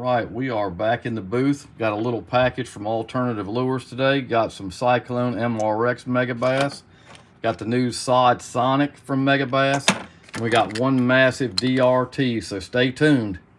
right, we are back in the booth. Got a little package from Alternative Lures today. Got some Cyclone MRX Megabass. Got the new Sod Sonic from Megabass. And we got one massive DRT, so stay tuned.